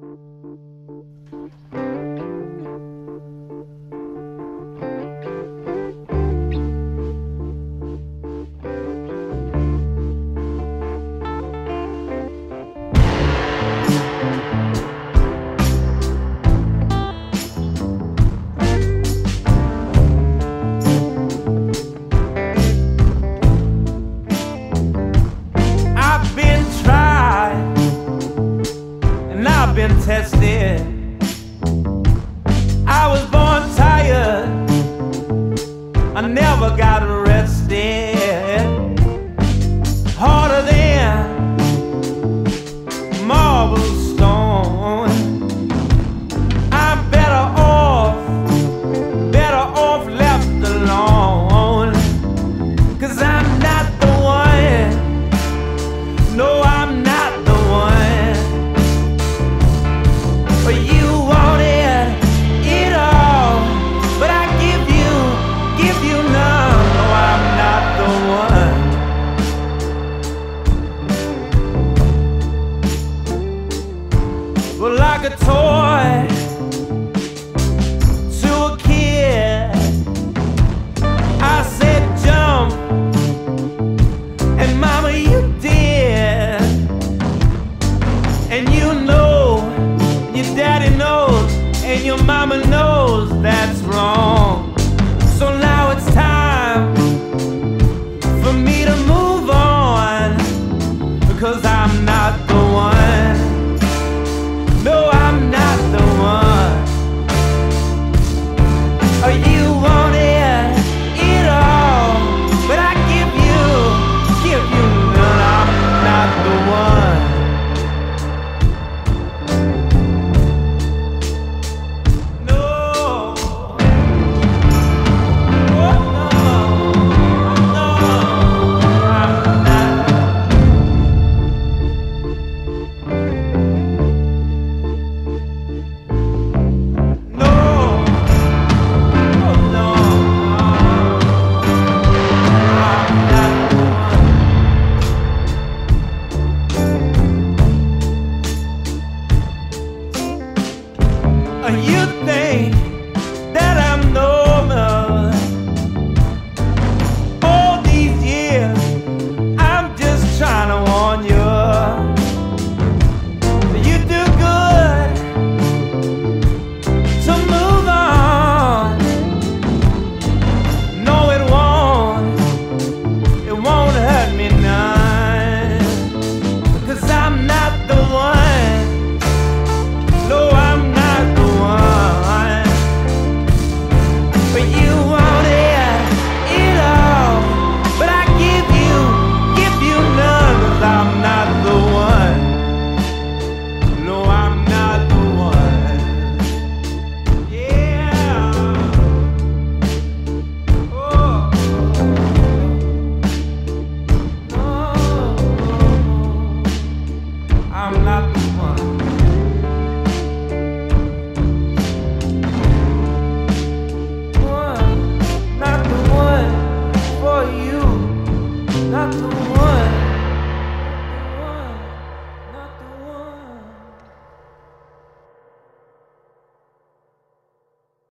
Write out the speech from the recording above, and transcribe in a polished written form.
Been tested. I was born tired, I never got arrested. Harder than marble stone. I'm better off left alone. 'Cause I'm not the one. No, I'm not the one. But you wanted it all, but I give you none. No, I'm not the one. Well, like a toy to a kid, I said jump, and mama, you did. And you know, your daddy knows, and your mama knows that's wrong. So now it's time for me to move on, because I'm not the one. No, I'm not the one. You wanted it all, but I give you none. I'm not the one. You